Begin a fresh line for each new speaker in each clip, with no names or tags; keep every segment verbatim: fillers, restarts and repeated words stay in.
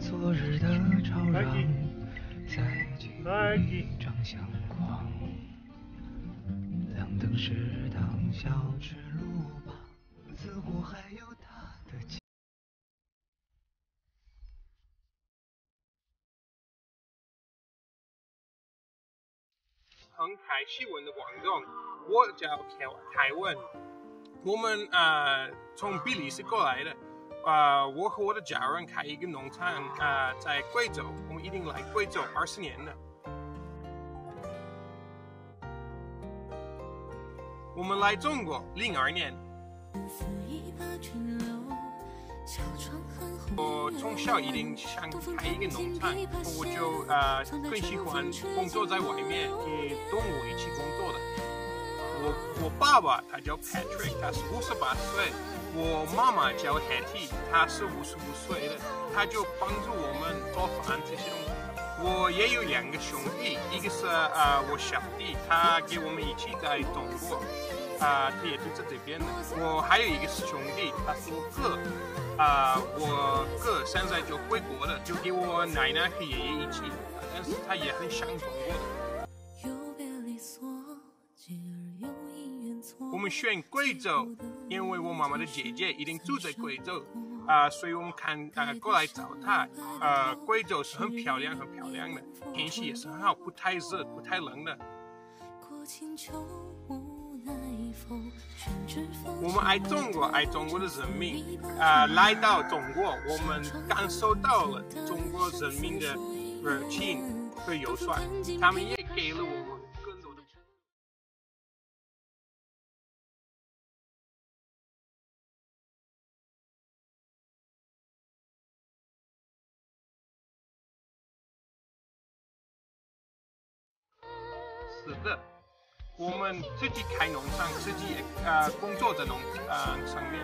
昨日的吵嚷，在记忆中相光。亮灯食堂，小吃路旁，似乎还有他的家。
很开新闻的观众，我叫凯文，我们呃从比利时过来的。呃，我和我的家人开一个农场，呃，在贵州，我们已经来贵州二十年了。我们来中国零二年。我从小一定想开一个农场，我就呃更喜欢工作在外面，跟动物一起工作的。我我爸爸他叫 Patrick， 他是五十八岁。我妈妈叫 Hetty， 她是五十五岁的，她就帮助我们做饭这些东西。我也有两个兄弟，一个是啊、呃、我小弟，他跟我们一起在中国，啊、呃、他也就在这边的。我还有一个兄弟，他是我哥，啊、呃、我哥现在就回国了，就跟我奶奶和爷爷一起，但是他也很想中国的。我们选贵州，因为我妈妈的姐姐一定住在贵州，啊、呃，所以我们看啊、呃、过来找她。呃，贵州是很漂亮、很漂亮的，天气也是很好，不太热、不太冷的。我们爱中国，爱中国的人民。啊、呃，来到中国，我们感受到了中国人民的热情和友善，他们也给了我们。是的，我们自己开农场，自己呃工作在农呃上面。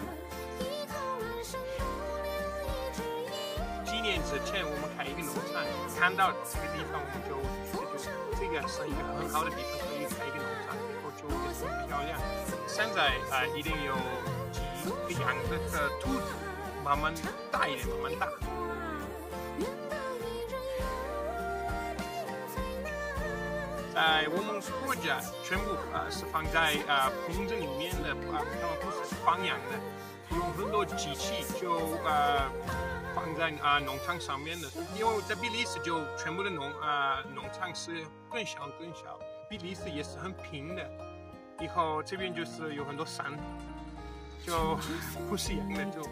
几年之前，我们开一个农场，看到这个地方，我们就就这个是一个很好的地方，可以开一个农场，然后就也很漂亮。现在啊、呃，一定有几个养的的兔子，慢慢大一点，慢慢大。在我们国家，全部啊、呃、是放在啊、呃、棚子里面的，啊、呃、他们不是放养的，用很多机器就呃放在啊、呃、农场上面的。因为在比利时就全部的农啊、呃、农场是更小更小，比利时也是很平的，以后这边就是有很多山，就不是一样的就。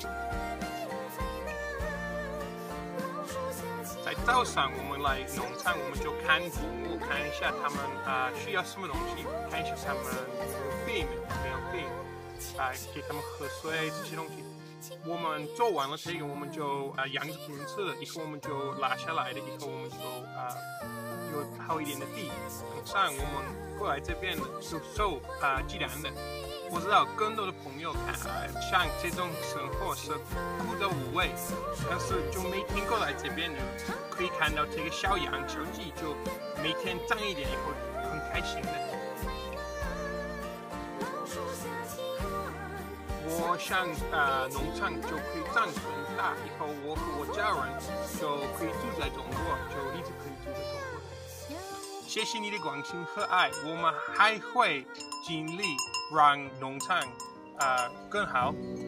在早上我们来农场，我们就看动物，看一下他们啊、呃、需要什么东西，看一下他们有没有病没有病，啊、呃、给他们喝水这些东西。我们做完了这个，我们就啊、呃、养着瓶子，以后我们就拉下来了，以后我们就啊、呃、有好一点的地。晚上我们过来这边就收啊、呃、鸡蛋的。我知道更多的朋友看啊，像这种生活是枯燥无味，但是就每天过来这边，就可以看到这个小羊、小鸡，就每天长一点以后，很开心的。我想啊、呃，农场就可以长更大，以后我和我家人就可以住在中国，就一直可以住在中国。谢谢你的关心和爱，我们还会尽力让农场啊、呃、更好。